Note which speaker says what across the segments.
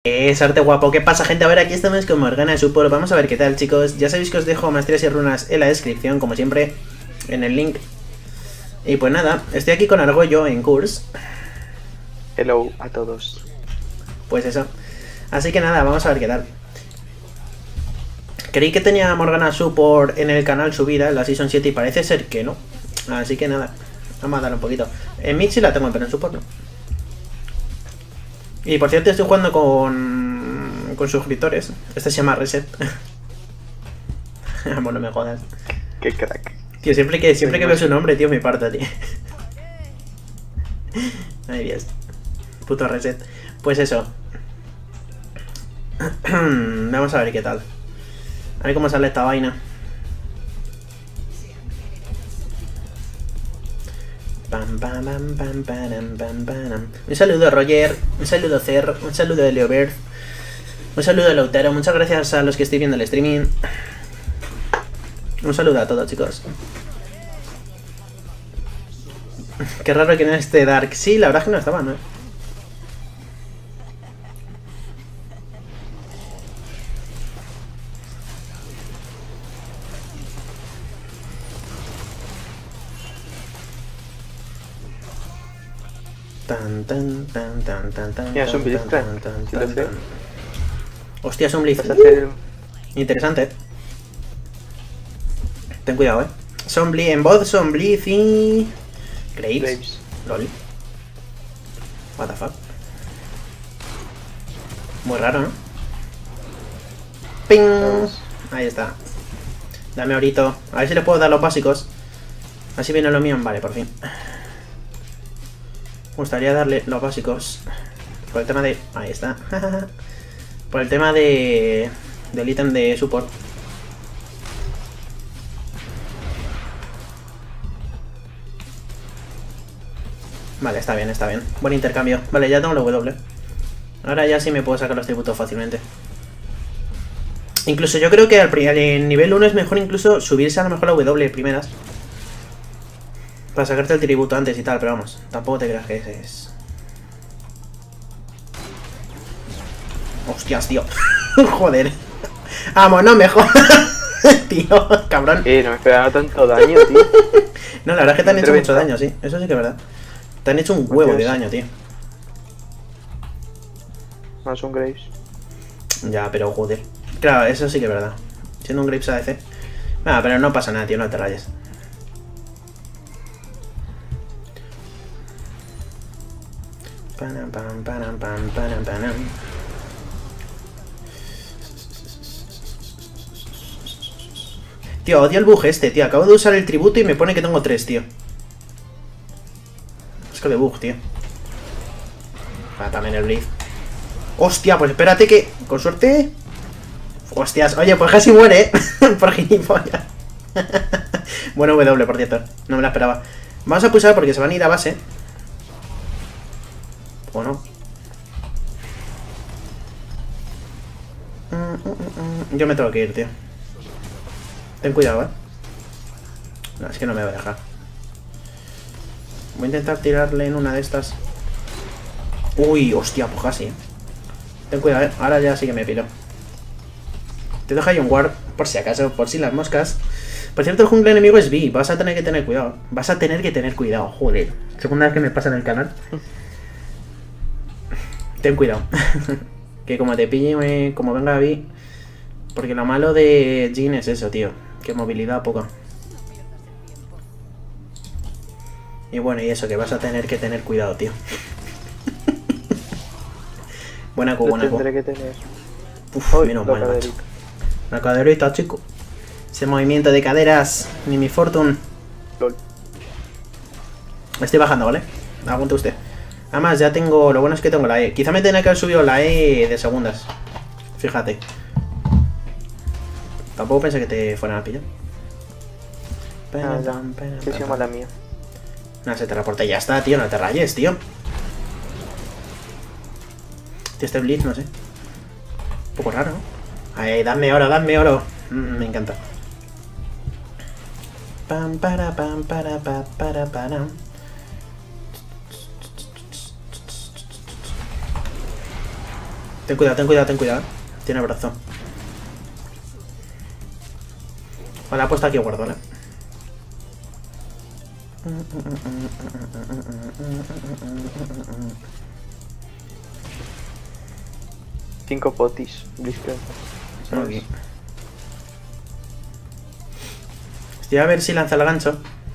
Speaker 1: Arte guapo, ¿qué pasa, gente? A ver, aquí estamos con Morgana Support. Vamos a ver qué tal, chicos. Ya sabéis que os dejo maestrías y runas en la descripción, como siempre, en el link. Y pues nada, estoy aquí con Argollo en Curse.
Speaker 2: Hello a todos.
Speaker 1: Pues eso. Así que nada, vamos a ver qué tal. Creí que tenía Morgana Support en el canal subida, en la Season 7, y parece ser que no. Así que nada, vamos a darle un poquito. En mid sí la tengo, pero en Support no. Y por cierto, estoy jugando con suscriptores. Este se llama Reset. Bueno, no me jodas.
Speaker 2: Qué crack.
Speaker 1: Tío, siempre que veo su nombre, tío, me parto, tío. Ay, Dios. Puto Reset. Pues eso. Vamos a ver qué tal. A ver cómo sale esta vaina. Un saludo a Roger, un saludo a Cer, un saludo a Leobert, un saludo a Lautaro, muchas gracias a los que estoy viendo el streaming. Un saludo a todos, chicos. Qué raro que no esté Dark. Sí, la verdad es que no estaba, ¿no?
Speaker 2: Mira, es un Blitz.
Speaker 1: Hostia, es un Blitz. Interesante. Ten cuidado, Blitz en bot, son Blitz y... Graves. Lol. What the fuck. Muy raro, ¿no? ¡Ping! Ahí está. Dame ahorita. A ver si le puedo dar los básicos. Así viene lo mío. Vale, por fin. Me gustaría darle los básicos. Por el tema de... Ahí está. Por el tema de... Del ítem de support. Vale, está bien, está bien. Buen intercambio. Vale, ya tengo la W. Ahora ya sí me puedo sacar los tributos fácilmente. Incluso yo creo que en nivel 1 es mejor incluso subirse a lo mejor la W primeras. Para sacarte el tributo antes y tal, pero vamos, tampoco te creas que ese es... Hostias, tío. Joder. Vamos, no me jodas. Tío, cabrón.
Speaker 2: No me esperaba tanto daño, tío.
Speaker 1: No, la verdad es que te han hecho mucho daño, sí. Eso sí que es verdad. Te han hecho un huevo de daño, tío.
Speaker 2: Más un Graves.
Speaker 1: Ya, pero joder. Claro, eso sí que es verdad. Siendo un Graves ADC. Nada, pero no pasa nada, tío, no te rayes. Tío, odio el bug este, tío. Acabo de usar el tributo y me pone que tengo 3, tío. Es que de bug, tío. Ah, también el Blitz. Hostia, pues espérate que... Con suerte... Hostias, oye, pues casi muere, por gilipollas. Bueno, W, por cierto. No me la esperaba. Vamos a pulsar porque se van a ir a base. ¿O no? Yo me tengo que ir, tío. Ten cuidado, No, es que no me va a dejar. Voy a intentar tirarle en una de estas. Uy, hostia, pues casi, Ten cuidado, Ahora ya sí que me piro. Te dejo ahí un ward, por si acaso, por si las moscas. Por cierto, el jungla enemigo es B. Vas a tener que tener cuidado. Vas a tener que tener cuidado, joder. Segunda vez que me pasa en el canal. Ten cuidado. Que como te pille, como venga B. Porque lo malo de Jhin es eso, tío. Que movilidad poca. Y bueno, y eso, que vas a tener que tener cuidado, tío. Buena Q, buena Q.
Speaker 2: Tendré que tener.
Speaker 1: Uf, menos mal, macho. La caderita, chico. Ese movimiento de caderas. Ni mi fortune.
Speaker 2: LOL.
Speaker 1: Estoy bajando, ¿vale? Aguante usted. Además, ya tengo... Lo bueno es que tengo la E. Quizá me tenga que haber subido la E de segundas. Fíjate. Tampoco pensé que te fueran a pillar.
Speaker 2: Que sea mala mía.
Speaker 1: No, se te reporta. Ya está, tío. No te rayes, tío. Tío, este Blitz, no sé. Un poco raro, ¿no? Ay, dame oro, dame oro. Me encanta. Pam, para, pam, para. Ten cuidado, ten cuidado, ten cuidado. Tiene brazo. Vale, ha puesto aquí guardo, ¿vale?
Speaker 2: Cinco potis. Blitzcrank.
Speaker 1: Aquí. Estoy a ver si lanza el gancho.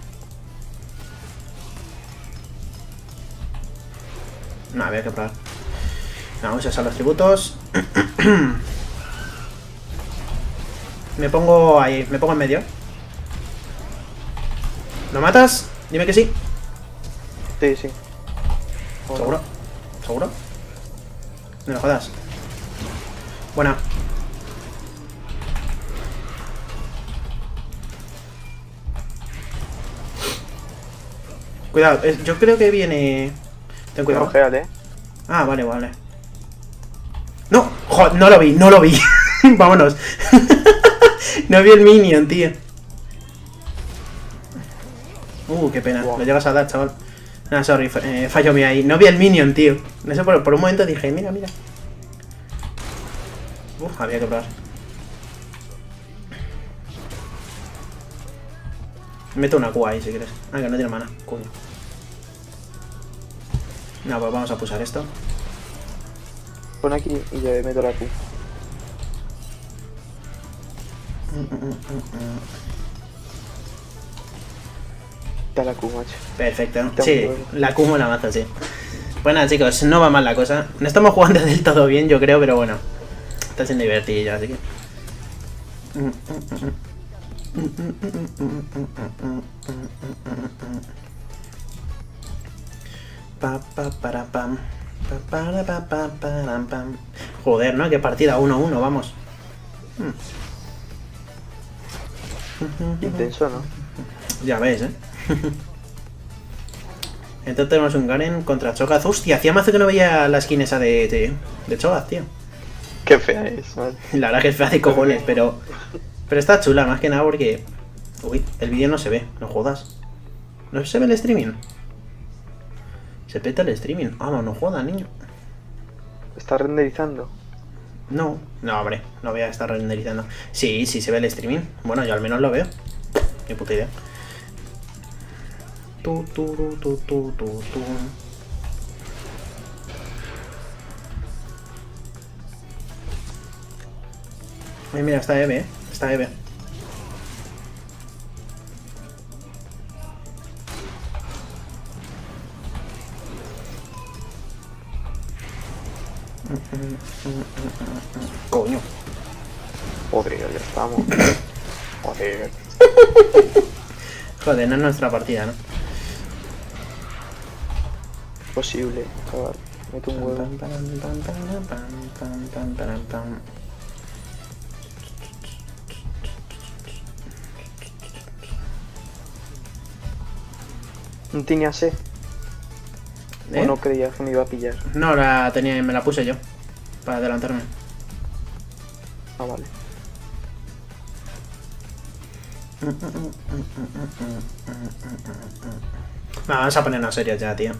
Speaker 1: No, había que probar. Vamos a usar los tributos. Me pongo ahí, me pongo en medio. ¿Lo matas? Dime que sí.
Speaker 2: Sí, sí.
Speaker 1: ¿Seguro? ¿Seguro? No me jodas. Buena. Cuidado, yo creo que viene... Ten cuidado.
Speaker 2: Congélate.
Speaker 1: Ah, vale, vale. No, joder, no lo vi, no lo vi. Vámonos. No vi el minion, tío. Qué pena.
Speaker 2: Wow.
Speaker 1: Lo llegas a dar, chaval. Ah, sorry, fallo mío ahí. No vi el minion, tío. No sé, por un momento dije, mira, mira. Había que probar. Meto una Q ahí si quieres. Ah, que no tiene mana. Coño. No, pues vamos a pulsar esto.
Speaker 2: Pon aquí y yo meto la Q. Da la Q, macho.
Speaker 1: Perfecto. Sí, la Q me la mazo, sí. Bueno, chicos, no va mal la cosa. No estamos jugando del todo bien, yo creo, pero bueno. Está siendo divertido, así que... Joder, ¿no? Qué partida 1-1, vamos.
Speaker 2: Intenso, ¿no?
Speaker 1: Ya ves, Entonces tenemos un Garen contra Cho'Gath. Hostia, hacía mazo que no veía la skin esa de Cho'Gath, tío.
Speaker 2: Qué fea es, man.
Speaker 1: La verdad que es fea de cojones, pero está chula, más que nada porque... Uy, el vídeo no se ve, no jodas. ¿No se ve el streaming? Se peta el streaming. Ah, no jodas, niño.
Speaker 2: ¿Está renderizando?
Speaker 1: No, hombre, no voy a estar renderizando. Sí, sí se ve el streaming. Bueno, yo al menos lo veo. Qué puta idea. Ay, mira, está Eve, está Eve. Coño.
Speaker 2: Joder, ya estamos. Joder.
Speaker 1: Joder, no es nuestra partida, ¿no?
Speaker 2: Posible, chaval. Mete un huevo. ¿No tenía C? ¿O no creías que me iba a pillar?
Speaker 1: No, me la puse yo. Para adelantarme.
Speaker 2: Ah, vale.
Speaker 1: Vamos a ponernos serios ya, tío.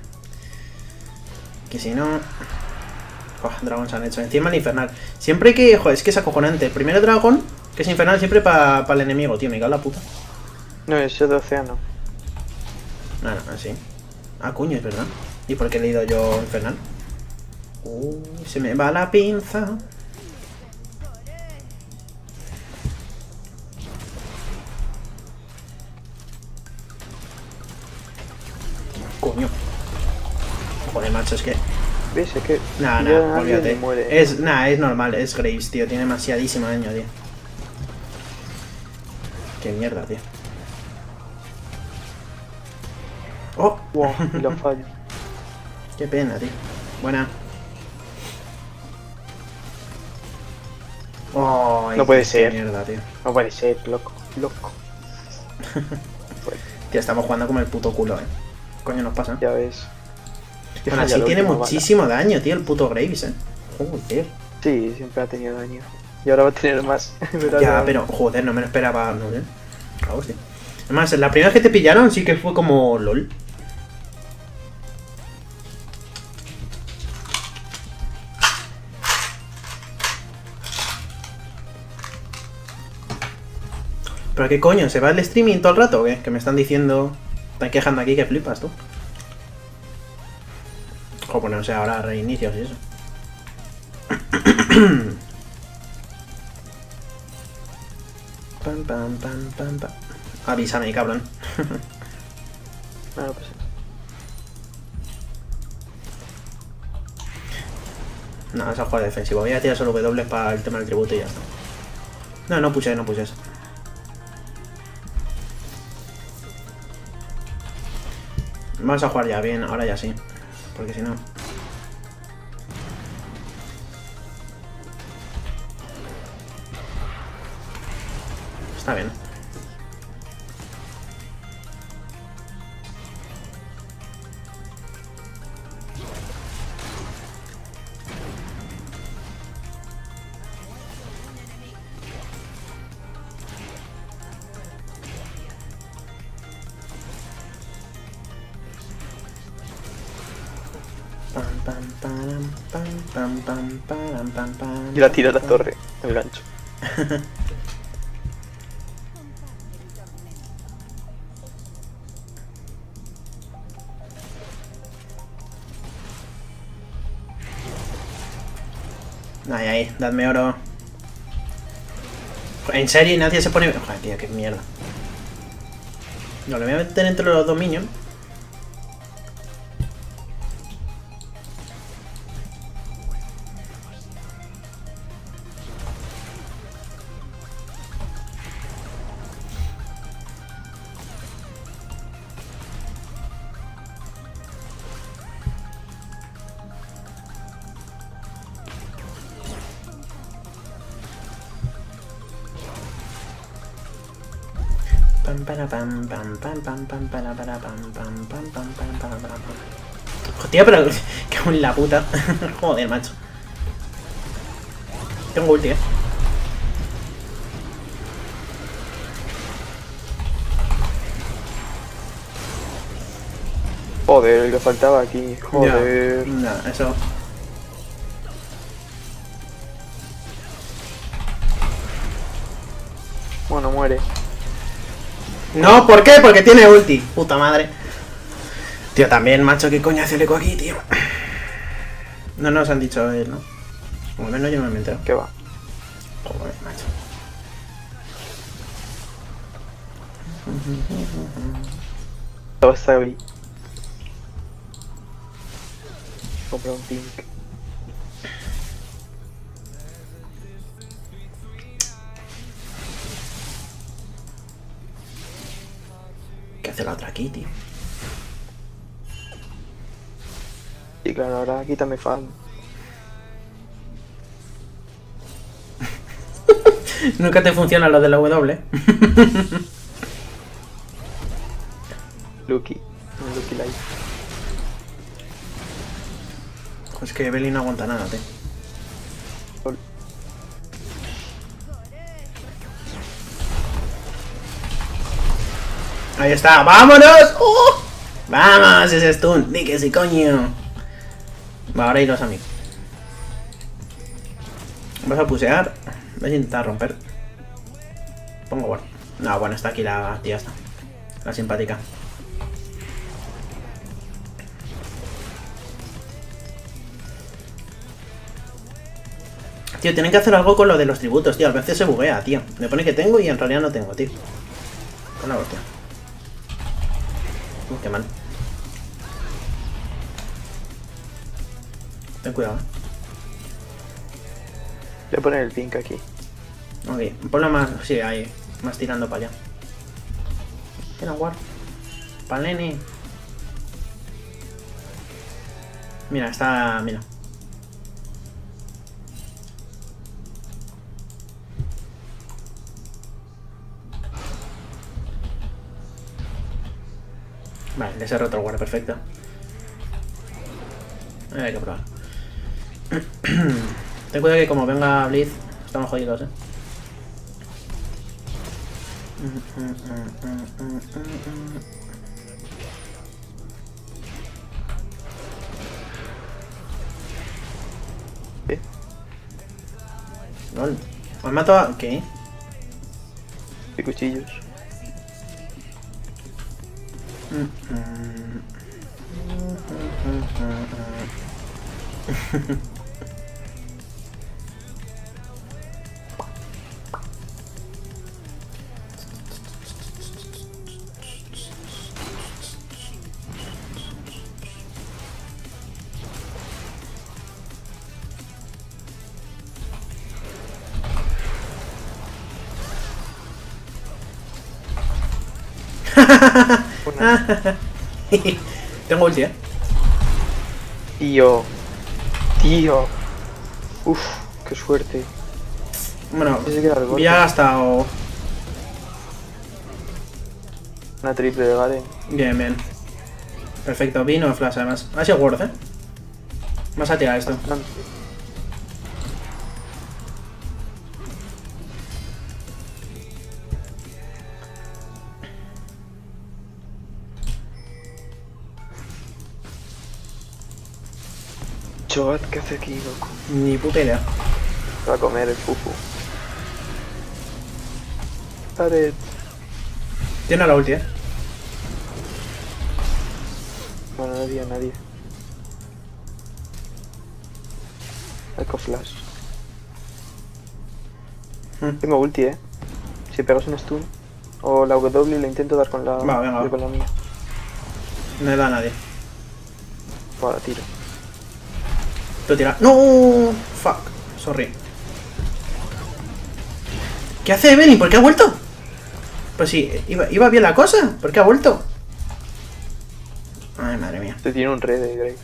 Speaker 1: Que si no... dragón se han hecho. Encima el infernal. Siempre que... Joder, es que es acojonante. El primer dragón, que es infernal, siempre para el enemigo, tío. Me cago en la puta.
Speaker 2: No, ese de océano.
Speaker 1: No, así. Ah, coño, es verdad. ¿Y por qué he leído yo infernal? Se me va la pinza. Coño. Joder, macho, es que...
Speaker 2: ¿Ves? Es que...
Speaker 1: Nada, olvídate.
Speaker 2: Muere.
Speaker 1: Es normal, es Graves, tío. Tiene demasiadísimo daño, tío. Qué mierda, tío. ¡Oh!
Speaker 2: Wow, y lo fallo.
Speaker 1: Qué pena, tío. Buena. Oh,
Speaker 2: no puede
Speaker 1: qué
Speaker 2: ser.
Speaker 1: Mierda, tío.
Speaker 2: No puede ser, loco. Loco.
Speaker 1: Tío, estamos jugando como el puto culo, Coño, nos pasa.
Speaker 2: Ya ves.
Speaker 1: Bueno, así tiene muchísimo daño, tío, el puto Graves, Joder.
Speaker 2: Sí, siempre ha tenido daño. Y ahora va a tener más.
Speaker 1: Ya, pero, joder, no me lo esperaba, ¿no? Hostia. Además, la primera vez que te pillaron sí que fue como LOL. ¿Pero qué coño? ¿Se va el streaming todo el rato o qué? Que me están diciendo... Están quejando aquí que flipas tú. O ponerse ahora reinicios y eso. Pam, pam, pam, pam, pam. Avísame, cabrón.
Speaker 2: Bueno, pues.
Speaker 1: No, vas a jugar defensivo. Voy a tirar solo W para el tema del tributo y ya está. No, no puse eso. Vamos a jugar ya bien, ahora ya sí. Porque si no... Está bien.
Speaker 2: Y la tira a la torre, el gancho.
Speaker 1: Ay, dadme oro. En serio, nadie se pone... Joder, tío, qué mierda. No, lo voy a meter entre los dos minions. Hostia, pero... Cago en la puta. Joder, macho. Tengo ulti,
Speaker 2: Joder, el que faltaba aquí. Joder.
Speaker 1: No, eso...
Speaker 2: Bueno, muere.
Speaker 1: No, ¿por qué? Porque tiene ulti. Puta madre. Tío, también, macho, ¿qué coño hace el eco aquí, tío? No nos han dicho él, ¿no? Por lo menos yo no me he enterado.
Speaker 2: ¿Qué va?
Speaker 1: Joder, macho.
Speaker 2: Todo está ahí. Compra un pink.
Speaker 1: ¿Qué hace la otra aquí, tío?
Speaker 2: Y claro, ahora quítame fan.
Speaker 1: Nunca te funciona lo de la W.
Speaker 2: Lucky. Un Lucky Light.
Speaker 1: Es que Belly no aguanta nada, tío.
Speaker 2: Sol.
Speaker 1: Ahí está, ¡vámonos! ¡Oh! ¡Vamos! Ese stun, di que sí, coño. Va, ahora iros a mí. Vas a pusear. Vas a intentar romper. Pongo guard. No, bueno, está aquí la tía esta. La simpática. Tío, tienen que hacer algo con lo de los tributos, tío. A veces se buguea, tío. Me pone que tengo y en realidad no tengo, tío. Una hostia. Qué mal. Ten cuidado,
Speaker 2: Voy a poner el pink aquí.
Speaker 1: Ok, ponlo más... Sí, ahí. Más tirando para allá. Mira, guard. Palene. Mira, está... Mira. Vale, les he roto el guard, perfecto. Hay que probar. Ten cuidado que como venga Blitz, estamos jodidos,
Speaker 2: ¿Qué?
Speaker 1: LOL. ¿Me han matado a...? ¿Qué?
Speaker 2: Y cuchillos.
Speaker 1: Tengo ulti,
Speaker 2: Tío. Tío. Uf, qué suerte.
Speaker 1: Bueno,
Speaker 2: Ese queda rebote.
Speaker 1: ya ha gastado.
Speaker 2: Una triple de Garen.
Speaker 1: Bien, bien. Perfecto, vino de flash además. Ha sido worth, Vas a tirar esto.
Speaker 2: Chogat, ¿qué hace aquí, loco?
Speaker 1: Ni puta idea.
Speaker 2: Va a comer el fufu. Pared.
Speaker 1: Tiene la ulti,
Speaker 2: Bueno, nadie. Eco flash. Tengo ulti, Si pegas un stun. O la W le intento dar con la.
Speaker 1: Va, venga,
Speaker 2: yo con la mía.
Speaker 1: No le da a nadie.
Speaker 2: Vale, tiro.
Speaker 1: Tú tira. ¡No! Fuck. Sorry. ¿Qué hace Evelyn? ¿Por qué ha vuelto? Pues sí, iba bien la cosa. ¿Por qué ha vuelto? Ay, madre mía.
Speaker 2: Te tiene un red de Graves.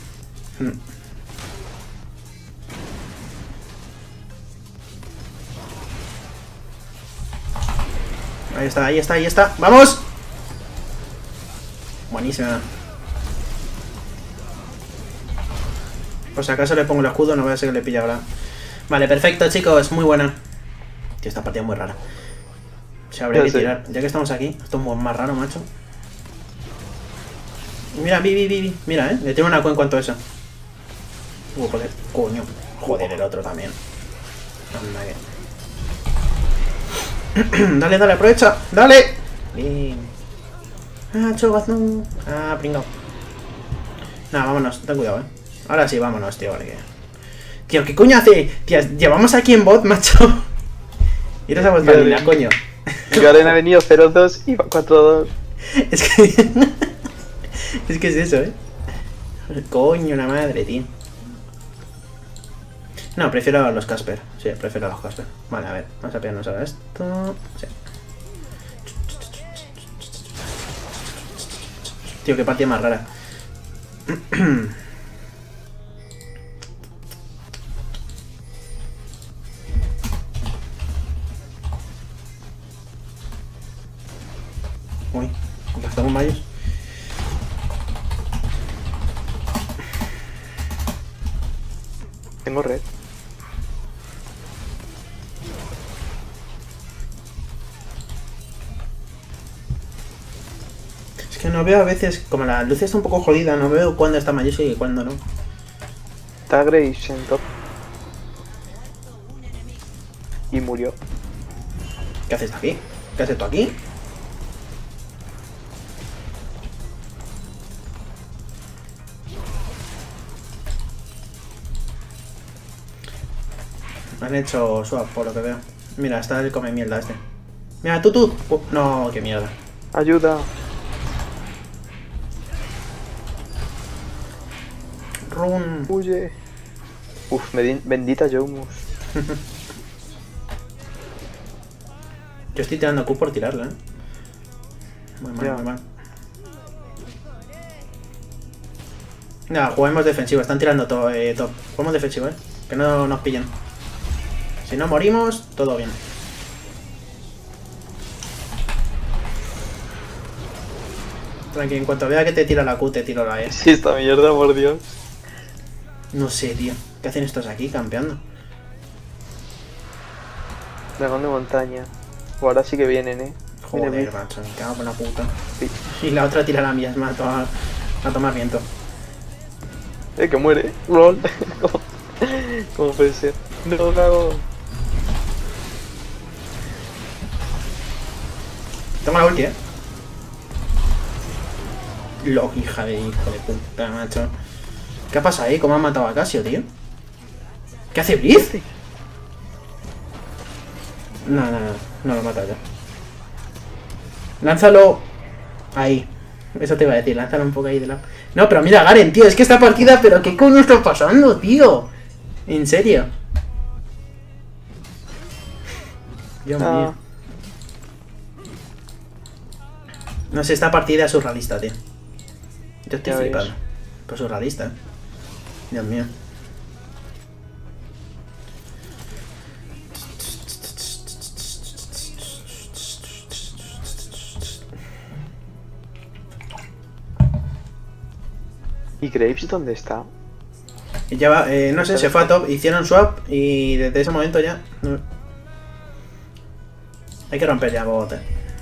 Speaker 1: Ahí está. ¡Vamos! Buenísima. Por si acaso le pongo el escudo, no voy a ser que le pille ahora. Vale, perfecto, chicos. Muy buena. Tío, esta partida es muy rara. Se habría que tirar. Ya que estamos aquí, esto es más raro, macho. Mira, Mira, le tengo una en cuanto a eso. Joder, coño. Joder, el otro también. Anda, dale, aprovecha. ¡Dale! Bien. Chogat, no. Pringao. Nada, vámonos. Ten cuidado, Ahora sí, vámonos, tío, vale que... Tío, ¿qué coño hace? Tío, llevamos aquí en bot, macho. Y eres a vuelta línea, coño.
Speaker 2: Garen ha venido 0-2 y va 4-2.
Speaker 1: Es que... es que es eso, Coño, la madre, tío. No, prefiero a los Casper. Sí, prefiero a los Casper. Vale, a ver, vamos a pillarnos ahora esto. Sí. Tío, qué partida más rara. Uy, gastamos mayos.
Speaker 2: Tengo red.
Speaker 1: Es que no veo a veces, como la luz está un poco jodida, no veo cuándo está Mayuski y cuándo no.
Speaker 2: Está Graves en top. Y murió.
Speaker 1: ¿Qué haces aquí? ¿Qué haces tú aquí? Han hecho swap por lo que veo. Mira, está el come mierda este. Mira, tú. No, qué mierda.
Speaker 2: Ayuda.
Speaker 1: Run.
Speaker 2: Huye. Uf, bendita Jomus.
Speaker 1: Yo estoy tirando Q por tirarla, Muy mal, muy mal. Nada, juguemos defensivo. Están tirando todo, top. Juguemos defensivo, Que no nos pillen. Si no morimos, todo bien. Tranqui, en cuanto vea que te tira la Q, te tiro la E.
Speaker 2: Sí, esta mierda, por Dios.
Speaker 1: No sé, tío. ¿Qué hacen estos aquí campeando?
Speaker 2: Dragón de montaña. O ahora sí que vienen,
Speaker 1: Joder, macho, me cago con la puta.
Speaker 2: Sí.
Speaker 1: Y la otra tira la misma a tomar viento.
Speaker 2: Que muere. LOL. ¿Cómo puede ser? No, cago.
Speaker 1: Tengo la ulti, Lo, hijo de puta, macho. ¿Qué pasa ahí? ¿Cómo han matado a Casio, tío? ¿Qué hace Blitz? No lo mata ya. Lánzalo ahí. Eso te iba a decir, lánzalo un poco ahí de lado. No, pero mira, Garen, tío, es que esta partida, pero ¿qué coño está pasando, tío? En serio. Dios mío. No sé, esta partida es surrealista, tío. Yo estoy flipando. Pues surrealista, Dios mío.
Speaker 2: ¿Y Graves dónde está?
Speaker 1: Ya va, no sé, se fue a top, hicieron swap y desde ese momento ya... No. Hay que romper ya, bobote.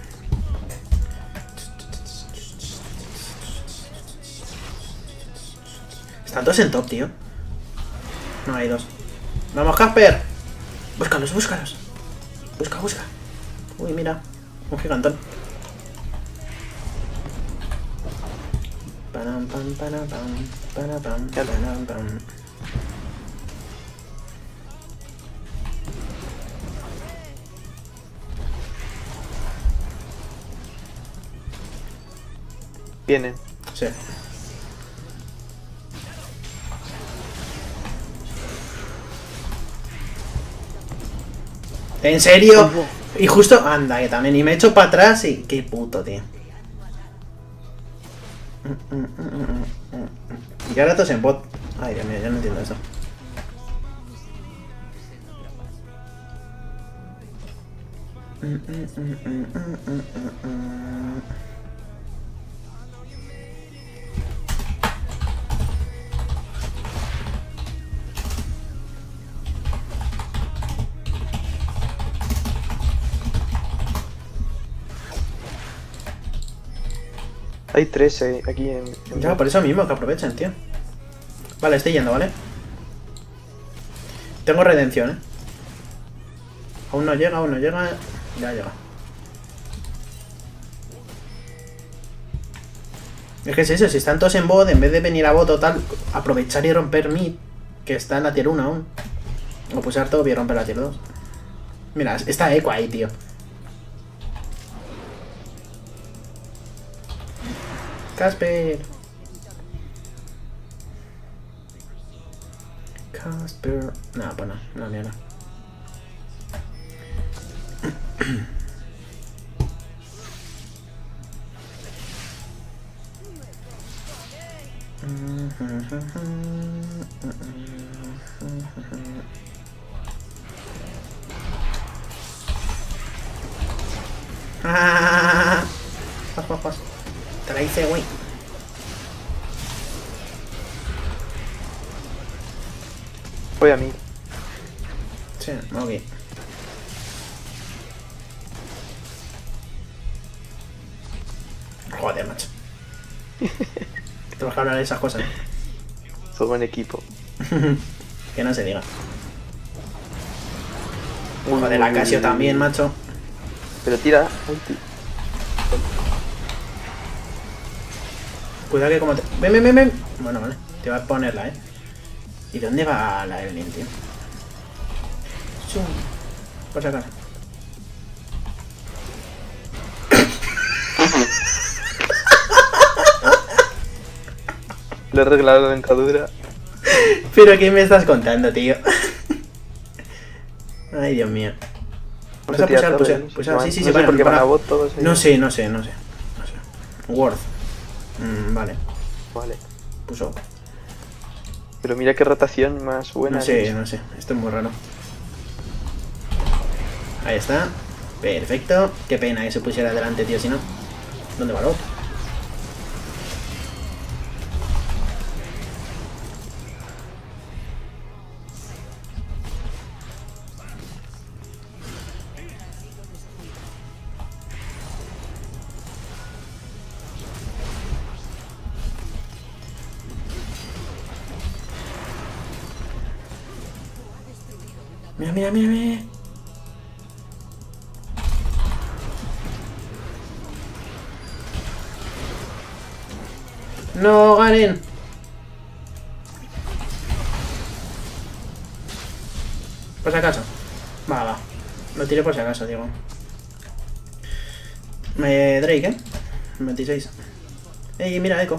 Speaker 1: Están todos en top, tío. No, hay dos. ¡Vamos, Casper! Búscalos. Busca. Uy, mira. Un gigantón.
Speaker 2: Vienen.
Speaker 1: Sí. ¿En serio? Y justo... Anda, que también. Y me echo para atrás y... Qué puto, tío. Y ahora todos en bot. Ay, Dios mío, yo no entiendo eso.
Speaker 2: Hay 3 aquí en...
Speaker 1: Ya, por eso mismo, que aprovechen, tío. Vale, estoy yendo, ¿vale? Tengo redención, Aún no llega. Ya llega. Es que es eso, si están todos en bot, en vez de venir a bot o tal, aprovechar y romper mid, que está en la tier 1 aún. O pulsar top y romper la tier 2. Mira, está eco ahí, tío. Casper. No, pues no, mierda. Te la hice, güey.
Speaker 2: Voy a mí.
Speaker 1: Sí, ok. Joder, macho. Te vas a hablar de esas cosas.
Speaker 2: Todo en equipo.
Speaker 1: Que no se diga. Joder, la Casio también, macho.
Speaker 2: Pero tira ulti.
Speaker 1: Cuidado que como te... Ven. Bueno, vale. Te voy a ponerla, ¿Y dónde va la Evelyn, tío? Por si acaso.
Speaker 2: Le he arreglado la dentadura.
Speaker 1: ¿Pero qué me estás contando, tío? Ay, Dios mío. ¿Vas a pusar? Sí, sí,
Speaker 2: no sé por qué van a bot todos.
Speaker 1: No sé. Worth. Vale.
Speaker 2: Vale.
Speaker 1: Puso.
Speaker 2: Pero mira qué rotación más buena.
Speaker 1: No sé. Esto es muy raro. Ahí está. Perfecto. Qué pena que se pusiera adelante, tío, si no. ¿Dónde va el otro? Mira. No, Garen. Por si acaso. Va. Lo tiré por si acaso, digo. Drake, ¿eh? 26. Ey, mira, Echo.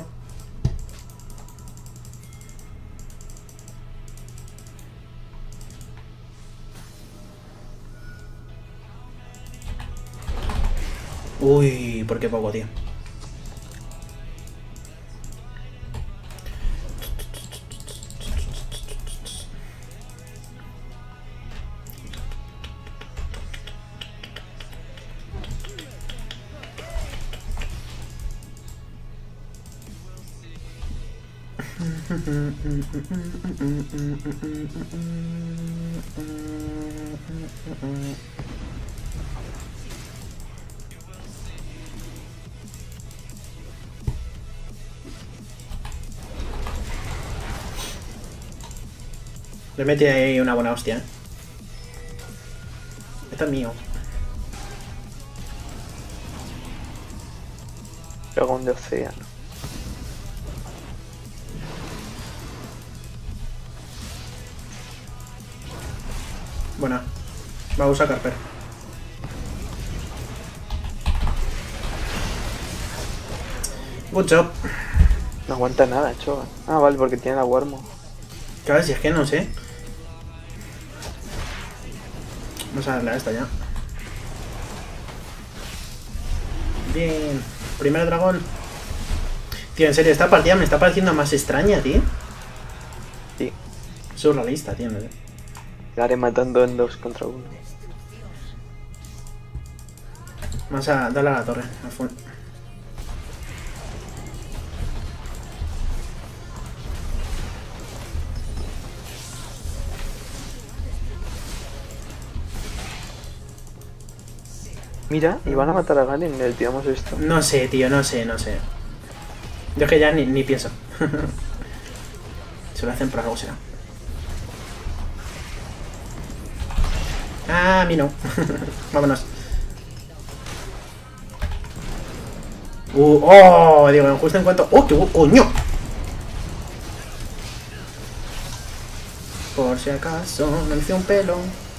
Speaker 1: Uy, ¿por qué poco, tío? Le metí ahí una buena hostia, ¿eh? Esto es mío.
Speaker 2: Dragón de océano.
Speaker 1: Buena. Va a usar Carper. Good job.
Speaker 2: No aguanta nada, chaval. Ah, vale, porque tiene la Warmo.
Speaker 1: Claro, si es que no sé. Vamos a darle a esta ya. Bien. Primer dragón. Tío, en serio, esta partida me está pareciendo más extraña, tío.
Speaker 2: Sí.
Speaker 1: Surrealista, tío.
Speaker 2: Garen matando en 2 contra 1.
Speaker 1: Vamos a darle a la torre. A full.
Speaker 2: Mira, y van a matar a Garen y le tiramos esto.
Speaker 1: No sé, tío, no sé. Yo es que ya ni pienso. Se lo hacen por algo, será. Ah, a mí no. Vámonos. Oh, digo, justo en cuanto... ¡Oh, qué coño! Por si acaso, no me hice un pelo.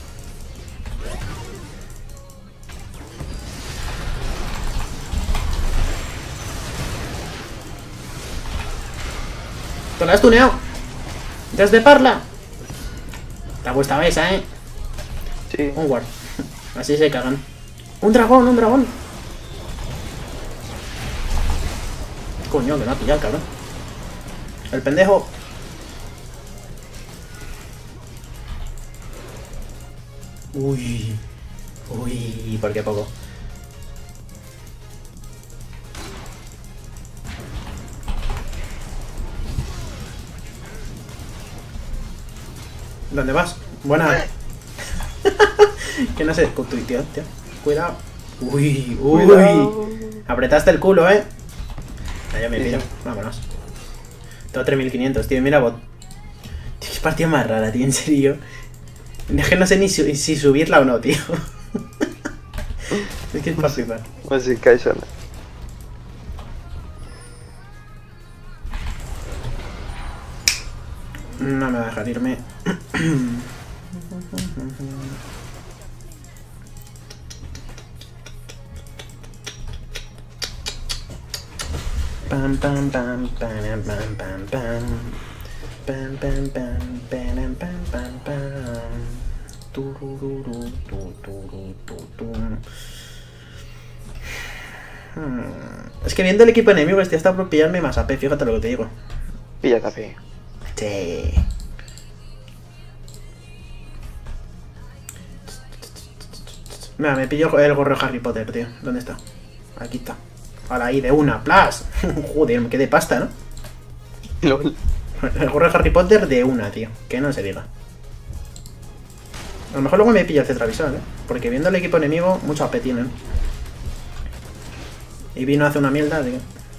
Speaker 1: ¿Te la has tuneado? Desde Parla. La vuestra esa, ¿eh?
Speaker 2: Sí.
Speaker 1: Un ward. Así se cagan. Un dragón, un dragón. Coño, que me ha pillado, cabrón. El pendejo. Uy. Uy, ¿por qué poco? ¿Dónde vas? Buena. Que no sé. Tío. Cuidado. Uy.
Speaker 2: Cuidado.
Speaker 1: Apretaste el culo, ¿eh? Ah, ya me
Speaker 2: Sí,
Speaker 1: pido.
Speaker 2: sí.
Speaker 1: Vámonos. Todo 3500, tío. Mira bot. Tío, qué partida más rara, tío. En serio. Es que no sé ni si subirla o no, tío. Es que es para flipar.
Speaker 2: Pues sí, cae sola.
Speaker 1: No me va a dejar irme. Pam pam pam pam pam pam pam. Pam pam pam pam pam pam pam. Turururu, tu, turu, tu, tu. Es que viendo el equipo enemigo este está por pillarme más AP, fíjate lo que te digo.
Speaker 2: Pilla AP.
Speaker 1: Sí. Mira, me pillo el gorro de Harry Potter, tío. ¿Dónde está? Aquí está. Ahora ahí, de una, ¡plas! Joder, me quedé pasta, ¿no?
Speaker 2: LOL.
Speaker 1: El gorro de Harry Potter de una, tío. Que no se diga. A lo mejor luego me pillo el cetravisor, ¿eh? Porque viendo el equipo enemigo, mucho AP tienen. Y vino hace una mierda, tío.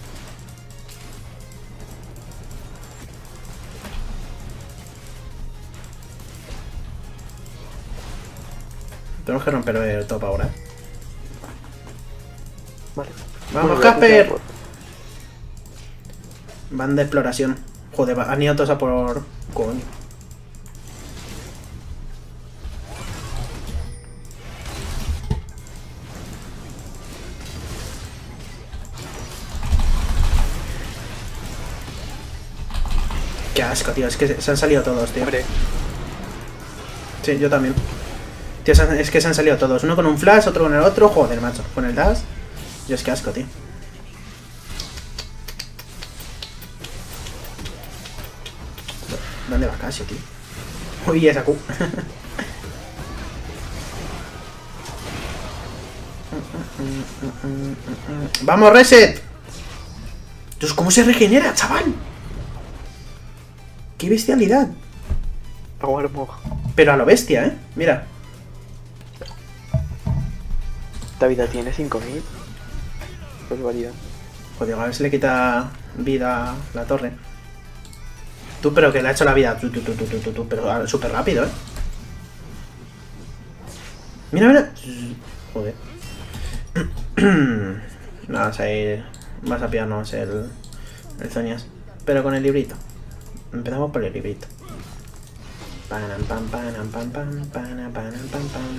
Speaker 1: Tenemos que romper el top ahora, ¿eh?
Speaker 2: Vale.
Speaker 1: ¡Vamos,
Speaker 2: Bueno,
Speaker 1: Casper! Van de exploración. Joder, han ido todos a por... Coño. Qué asco, tío. Es que se han salido todos, tío.
Speaker 2: Hombre,
Speaker 1: Sí, yo también. Tío, es que se han salido todos. Uno con un flash, otro con el otro. Joder, macho. Con el dash. Dios, qué asco, tío. ¿Dónde va Casio, tío? Uy, esa Q. ¡Vamos, reset! Dios, ¿cómo se regenera, chaval? ¡Qué bestialidad!
Speaker 2: Warmog.
Speaker 1: Pero a lo bestia, ¿eh? Mira.
Speaker 2: Esta vida tiene 5000. Pues varía.
Speaker 1: Joder, a ver si le quita vida la torre. Tú, pero que le ha hecho la vida. Tú, pero súper rápido, ¿eh? Mira, mira. Joder. Nada, vas a ir. Vas a pillarnos el Zonias. Pero con el librito. Empezamos por el librito. Panam, pam, panam, pam, pam, panam, panam, pam, pam.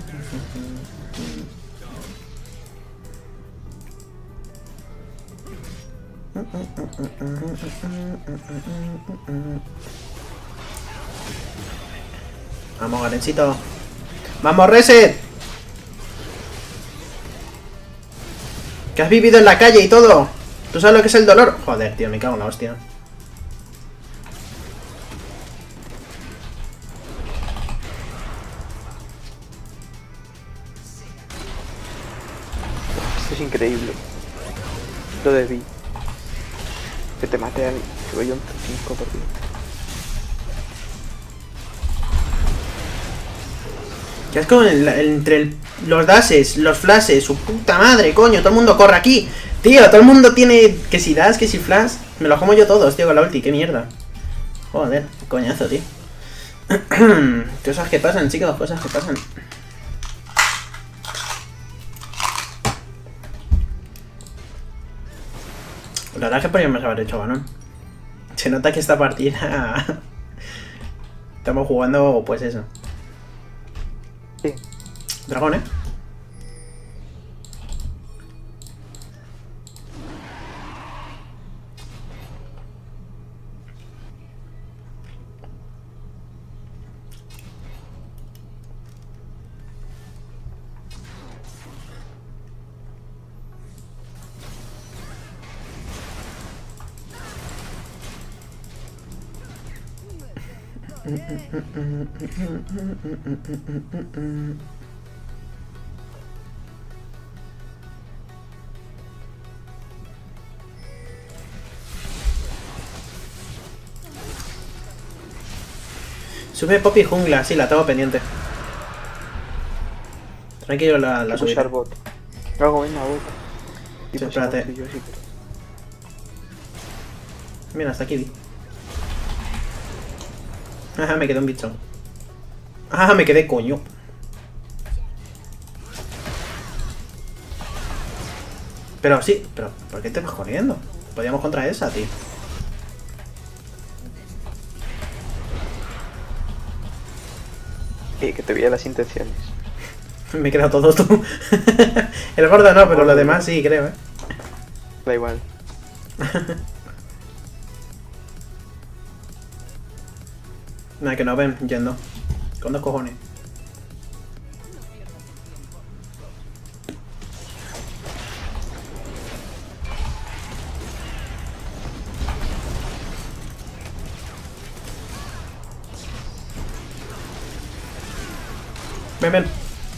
Speaker 1: Vamos, Garencito. ¡Vamos, reset! Que has vivido en la calle y todo. ¿Tú sabes lo que es el dolor? Joder, tío, me cago en la hostia.
Speaker 2: Esto es increíble. Lo debí. Que te mate a mí. Que voy un 5 por día.
Speaker 1: ¿Qué es con entre los dashes, los flashes? Su puta madre, coño. Todo el mundo corre aquí. Tío, todo el mundo tiene que si dash, que si flash. Me lo como yo todos, tío, con la ulti. Qué mierda. Joder, qué coñazo, tío. Cosas que pasan, chicos. Cosas que pasan. La verdad es que podríamos haber hecho balón. Se nota que esta partida... Estamos jugando, pues eso.
Speaker 2: Sí.
Speaker 1: Dragón, ¿eh? Sube Poppy jungla, sí, la tengo pendiente. Tranquilo, la subiré.
Speaker 2: Pushar bot. Luego ven a bot. Y
Speaker 1: Sí,
Speaker 2: pues
Speaker 1: espérate.
Speaker 2: sí, yo sí, pero-
Speaker 1: Mira, hasta aquí vi. Ajá, me quedé un bicho. Ajá, me quedé, coño. Pero sí, pero ¿por qué te vas corriendo? Podríamos contra esa, tío.
Speaker 2: Que te veía las intenciones.
Speaker 1: Me he quedado todo tú. El gordo no, pero lo demás sí, creo, ¿eh?
Speaker 2: Da igual.
Speaker 1: Nada, que no ven yendo. Con dos cojones. Ven, ven.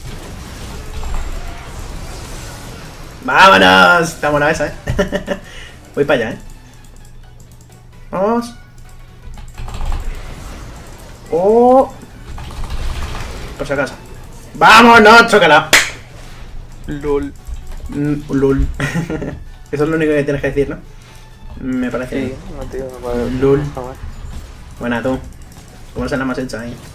Speaker 1: ¡Vámonos! Está buena esa, ¿eh? Voy para allá, ¿eh? Vamos. ¡Oh! Por si acaso. ¡Vámonos! ¡Chócala!
Speaker 2: LOL.
Speaker 1: LOL. Eso es lo único que tienes que decir, ¿no? Me parece
Speaker 2: Sí,
Speaker 1: bien.
Speaker 2: no te digo, no puedo.
Speaker 1: LOL.
Speaker 2: Jamás.
Speaker 1: Buena, tú. ¿Cómo se la hemos hecho ahí?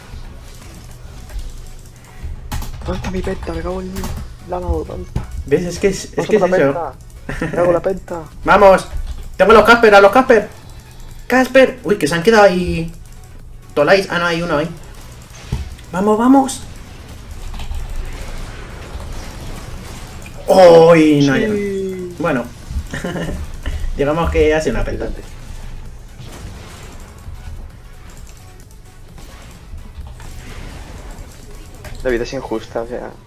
Speaker 2: ¿Dónde está mi penta? Me cago en la mano tonta.
Speaker 1: ¿Ves? Es que es
Speaker 2: Vamos
Speaker 1: que
Speaker 2: por
Speaker 1: es
Speaker 2: la
Speaker 1: eso.
Speaker 2: penta. Me cago en la penta.
Speaker 1: ¡Vamos! Tengo a los Casper, a los Casper. Casper. Uy, que se han quedado ahí. Tolais. Ah, no, hay uno ahí. Vamos, vamos. ¡Uy! No, ya no. Bueno. Digamos que ha sido una penta.
Speaker 2: La vida es injusta, o sea...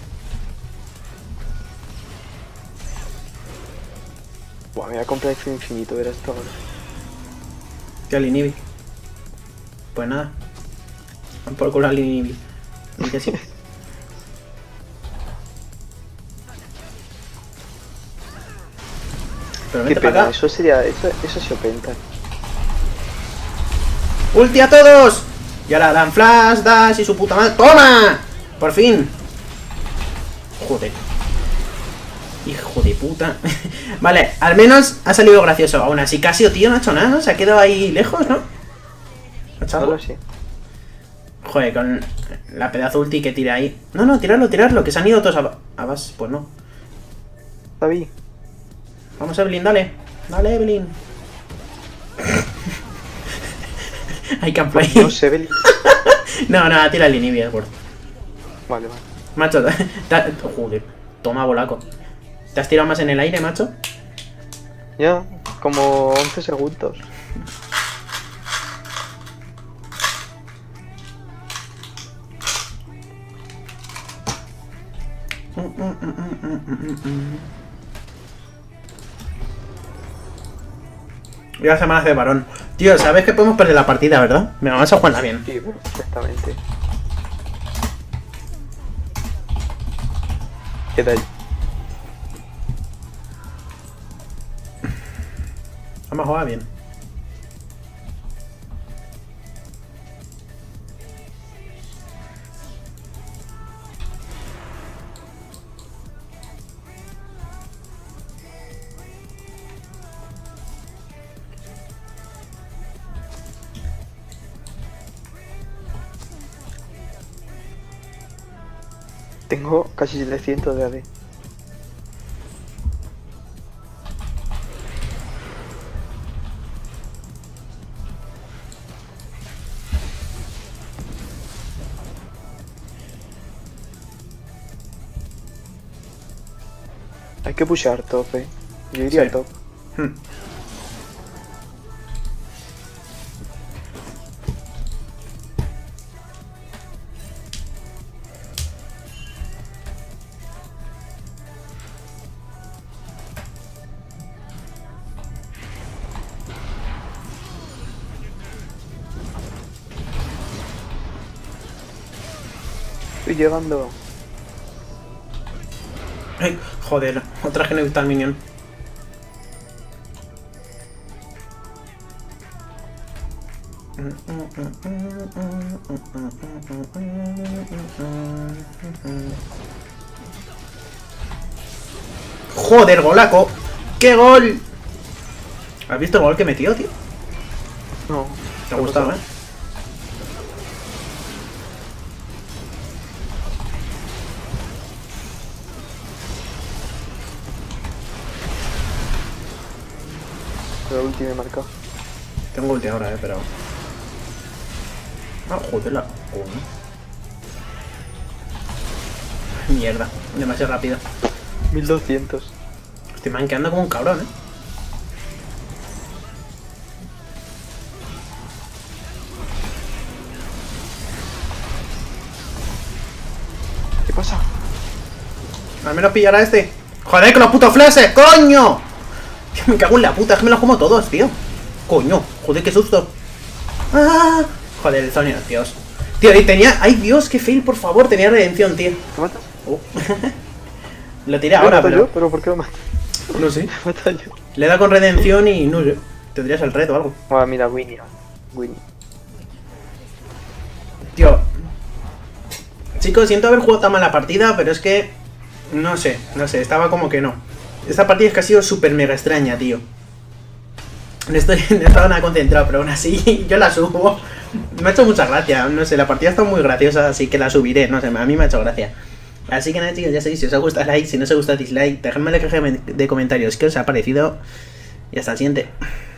Speaker 2: Buah, me voy a comprar el infinito, verás esto ahora.
Speaker 1: ¿Qué al Inibi? Pues nada. Van por culo al Inibi. ¿Y que sí? Pero
Speaker 2: Qué
Speaker 1: vente para
Speaker 2: pena,
Speaker 1: acá.
Speaker 2: eso sería... Eso sí openta.
Speaker 1: ¡Ulti a todos! Y ahora dan flash, dash y su puta madre. ¡Toma! ¡Por fin! Joder. Hijo de puta. Vale, al menos ha salido gracioso. Aún así, Casio, tío, no ha hecho nada, ¿no? Se ha quedado ahí lejos, ¿no? ¿Ha hecho algo?
Speaker 2: Solo sí.
Speaker 1: Joder, con la pedazo ulti que tira ahí. No, no, tirarlo, que se han ido todos a base. Pues no.
Speaker 2: David.
Speaker 1: Vamos, Evelyn, dale. Dale, Evelyn. Hay camplay.
Speaker 2: No sé, Beli.
Speaker 1: No, tira el Inibi, es gordo.
Speaker 2: Vale, vale.
Speaker 1: Macho, joder, toma bolaco. ¿Te has tirado más en el aire, macho?
Speaker 2: Ya, como 11 segundos.
Speaker 1: Ya semanas de varón. Tío, sabes que podemos perder la partida, ¿verdad? Me vamos a jugarla bien.
Speaker 2: Sí, bueno, perfectamente. ¿Qué tal?
Speaker 1: Vamos a jugar bien.
Speaker 2: Tengo casi 700 de AD. Hay que pushear top, Yo iría
Speaker 1: Sí.
Speaker 2: al top. Estoy llegando.
Speaker 1: Ay, joder, otra que no he visto al minion. Joder, golaco. ¡Qué gol! ¿Has visto el gol que metió, tío?
Speaker 2: No.
Speaker 1: Te ha gustado,
Speaker 2: Pero ulti me marca.
Speaker 1: Tengo ulti ahora, pero... Ah, joder, la... Mierda, demasiado rápido.
Speaker 2: 1200.
Speaker 1: Estoy manqueando como un cabrón,
Speaker 2: ¿Qué pasa?
Speaker 1: Al menos pillará este. ¡Joder, que los putos flashes! ¡Coño! Tío, me cago en la puta, es que me los como todos, tío. Coño, joder, qué susto. ¡Ah! Joder, el Zonian, Dios. Tío, y tenía... ¡Ay, Dios, qué fail, por favor! Tenía redención, tío.
Speaker 2: ¿Te matas?
Speaker 1: Lo tiré
Speaker 2: ¿Me
Speaker 1: ahora,
Speaker 2: mato
Speaker 1: pero...
Speaker 2: yo? ¿Pero por qué lo mato?
Speaker 1: No sé.
Speaker 2: Me mato yo.
Speaker 1: Le da con redención y no sé. Tendrías el reto o algo.
Speaker 2: Ah, mira, Winnie.
Speaker 1: Tío. Chicos, siento haber jugado tan mal la partida, pero es que... No sé, estaba como que no. Esta partida es que ha sido súper mega extraña, tío. No estaba nada concentrado, pero aún así yo la subo. Me ha hecho mucha gracia, no sé, la partida está muy graciosa, así que la subiré, no sé, a mí me ha hecho gracia. Así que nada, chicos, ya sabéis, si os ha gustado like, si no os ha gustado dislike, dejadme en la caja de comentarios qué os ha parecido. Y hasta el siguiente.